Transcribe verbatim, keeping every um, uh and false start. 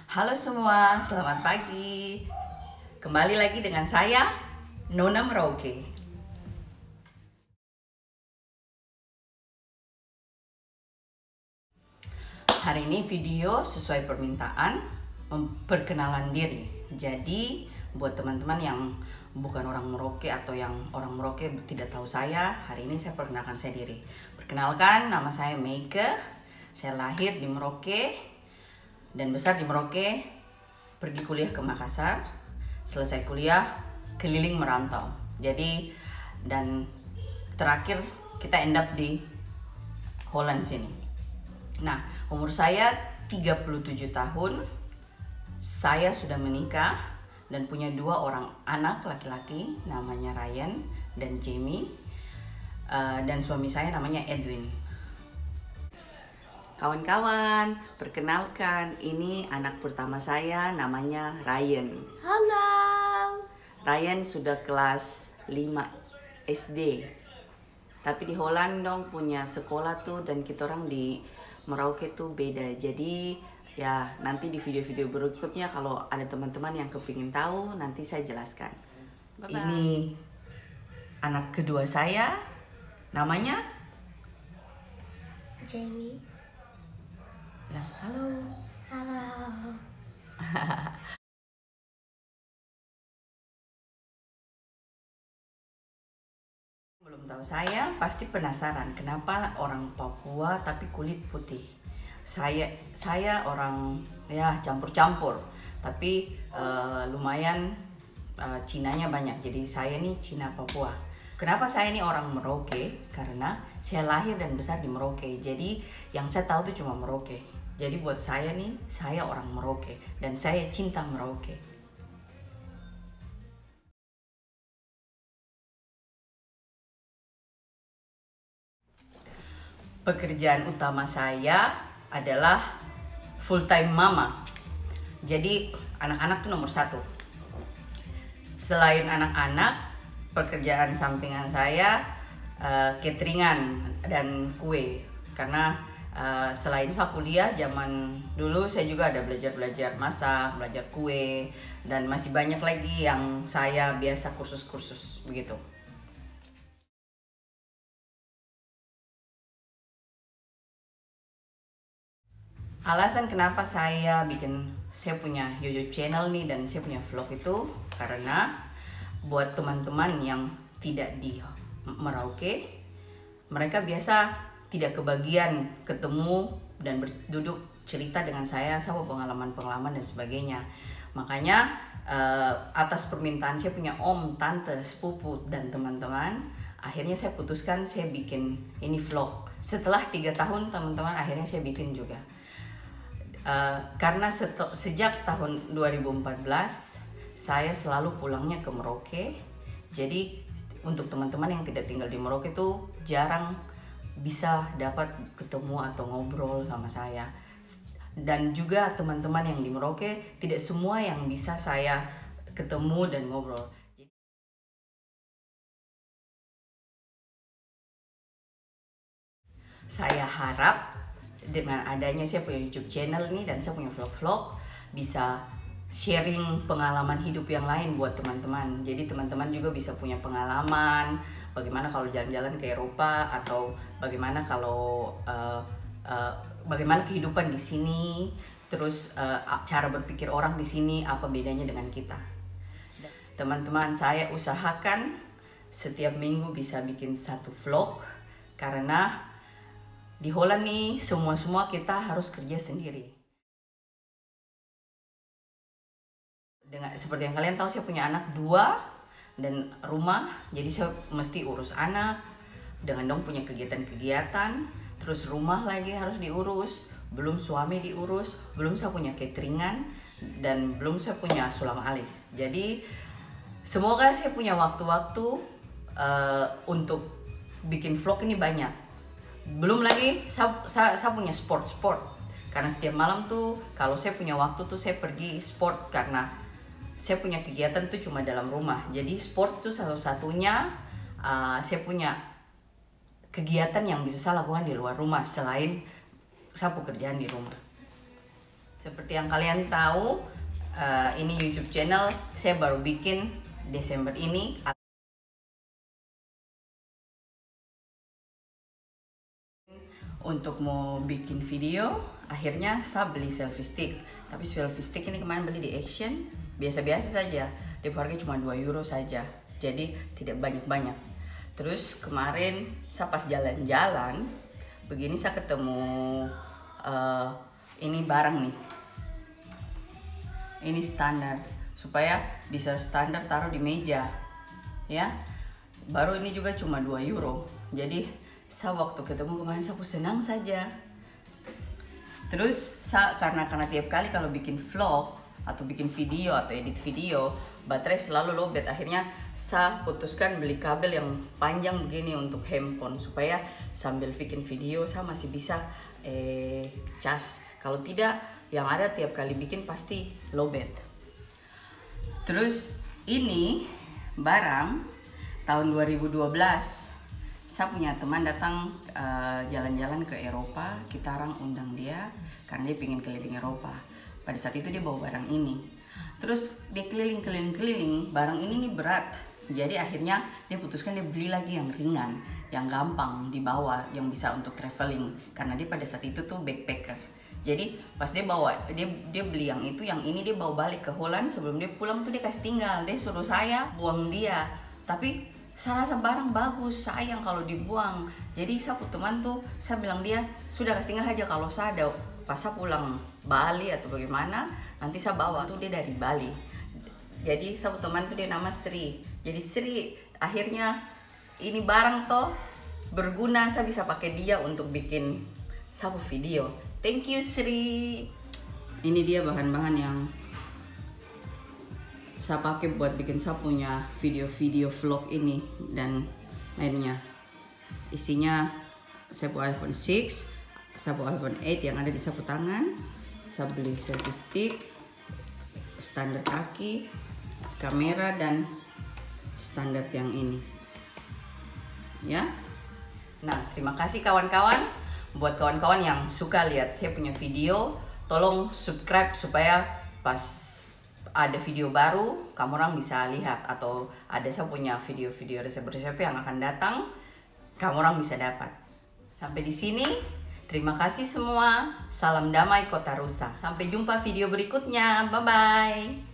Halo semua, selamat pagi. Kembali lagi dengan saya, Nona Merauke. Hari ini video sesuai permintaan, memperkenalan diri. Jadi, buat teman-teman yang bukan orang Merauke atau yang orang Merauke tidak tahu saya, hari ini saya perkenalkan saya diri. Perkenalkan, nama saya Meike. Saya lahir di Merauke dan besar di Merauke, pergi kuliah ke Makassar, selesai kuliah keliling merantau. Jadi dan terakhir kita end up di Holland sini. Nah, umur saya tiga puluh tujuh tahun. Saya sudah menikah dan punya dua orang anak laki-laki, namanya Ryan dan Jamie. Uh, dan suami saya namanya Edwin. Kawan-kawan, perkenalkan, ini anak pertama saya, namanya Ryan. Halo. Ryan sudah kelas lima S D. Tapi di Holland dong punya sekolah tuh, dan kita orang di Merauke tuh beda. Jadi ya nanti di video-video berikutnya kalau ada teman-teman yang kepingin tahu, nanti saya jelaskan. Bye-bye. Ini anak kedua saya, namanya Jamie. Ya, halo. Halo. Belum tahu saya, pasti penasaran kenapa orang Papua tapi kulit putih. Saya saya orang ya campur-campur, tapi uh, lumayan uh, Cinanya banyak. Jadi saya nih Cina Papua. Kenapa saya ini orang Merauke? Karena saya lahir dan besar di Merauke. Jadi yang saya tahu tuh cuma Merauke. Jadi buat saya nih, saya orang Merauke dan saya cinta Merauke. Pekerjaan utama saya adalah full time mama. Jadi anak-anak tuh nomor satu. Selain anak-anak, pekerjaan sampingan saya uh, cateringan dan kue. Karena Uh, selain saya kuliah, zaman dulu saya juga ada belajar-belajar masak, belajar kue, dan masih banyak lagi yang saya biasa kursus-kursus begitu. Alasan kenapa saya bikin, saya punya YouTube channel nih dan saya punya vlog itu karena buat teman-teman yang tidak di Merauke, mereka biasa tidak kebagian ketemu dan berduduk cerita dengan saya sama pengalaman-pengalaman dan sebagainya. Makanya uh, atas permintaan saya punya om, tante, sepupu dan teman-teman, akhirnya saya putuskan saya bikin ini vlog. Setelah tiga tahun teman-teman, akhirnya saya bikin juga. Uh, karena sejak tahun dua ribu empat belas saya selalu pulangnya ke Merauke. Jadi untuk teman-teman yang tidak tinggal di Merauke itu jarang bisa dapat ketemu atau ngobrol sama saya. Dan juga teman-teman yang di Merauke tidak semua yang bisa saya ketemu dan ngobrol. Saya harap dengan adanya saya punya YouTube channel nih dan saya punya vlog-vlog, bisa sharing pengalaman hidup yang lain buat teman-teman. Jadi teman-teman juga bisa punya pengalaman bagaimana kalau jalan-jalan ke Eropa, atau bagaimana kalau uh, uh, bagaimana kehidupan di sini, terus uh, cara berpikir orang di sini apa bedanya dengan kita. Teman-teman, saya usahakan setiap minggu bisa bikin satu vlog karena di Holland nih semua-semua kita harus kerja sendiri. Dengan seperti yang kalian tahu, saya punya anak dua dan rumah, jadi saya mesti urus anak dengan dong punya kegiatan-kegiatan, terus rumah lagi harus diurus, belum suami diurus, belum saya punya cateringan, dan belum saya punya sulam alis. Jadi semoga saya punya waktu-waktu uh, untuk bikin vlog ini banyak. Belum lagi saya, saya, saya punya sport-sport, karena setiap malam tuh kalau saya punya waktu tuh saya pergi sport, karena saya punya kegiatan tuh cuma dalam rumah. Jadi sport tuh satu-satunya uh, saya punya kegiatan yang bisa saya lakukan di luar rumah selain saya pekerjaan di rumah. Seperti yang kalian tahu, uh, ini YouTube channel saya baru bikin Desember ini. Untuk mau bikin video, akhirnya saya beli selfie stick. Tapi selfie stick ini kemarin beli di Action, biasa-biasa saja. Dia harganya cuma dua euro saja, jadi tidak banyak-banyak. Terus kemarin saya pas jalan-jalan, begini saya ketemu uh, ini barang nih. Ini standar, supaya bisa standar taruh di meja, ya. Baru ini juga cuma dua euro. Jadi saya waktu ketemu kemarin saya senang saja. Terus saya karena karena tiap kali kalau bikin vlog atau bikin video atau edit video, baterai selalu lowbat. Akhirnya saya putuskan beli kabel yang panjang begini untuk handphone, supaya sambil bikin video saya masih bisa eh, cas. Kalau tidak, yang ada tiap kali bikin pasti lowbat. Terus ini barang tahun dua ribu dua belas. Saya punya teman datang jalan-jalan uh, ke Eropa, kita orang undang dia karena dia pengen keliling Eropa. Pada saat itu dia bawa barang ini. Terus dia keliling-keliling-keliling, barang ini nih berat. Jadi akhirnya dia putuskan dia beli lagi yang ringan, yang gampang dibawa, yang bisa untuk traveling. Karena dia pada saat itu tuh backpacker. Jadi pas dia bawa, dia dia beli yang itu, yang ini dia bawa balik ke Holland. Sebelum dia pulang tuh dia kasih tinggal, dia suruh saya buang dia. Tapi saya rasa barang bagus, sayang kalau dibuang. Jadi saya teman tuh, saya bilang dia sudah kasih tinggal aja, kalau saya ada pas saya pulang Bali atau bagaimana, nanti saya bawa. Tuh dia dari Bali. Jadi saya teman tuh dia nama Sri. Jadi Sri akhirnya ini barang toh berguna, saya bisa pakai dia untuk bikin satu video. Thank you Sri. Ini dia bahan-bahan yang saya pakai buat bikin saya punya video-video vlog ini dan lainnya. Isinya sapu iPhone six, sapu iPhone eight yang ada di sapu tangan. Saya beli selfie stick, standar kaki, kamera, dan standar yang ini. Ya. Nah, terima kasih kawan-kawan. Buat kawan-kawan yang suka lihat saya punya video, tolong subscribe supaya pas ada video baru kamu orang bisa lihat, atau ada saya punya video-video resep-resep yang akan datang, kamu orang bisa dapat. Sampai di sini, terima kasih semua. Salam damai Kota Rusa. Sampai jumpa video berikutnya. Bye bye.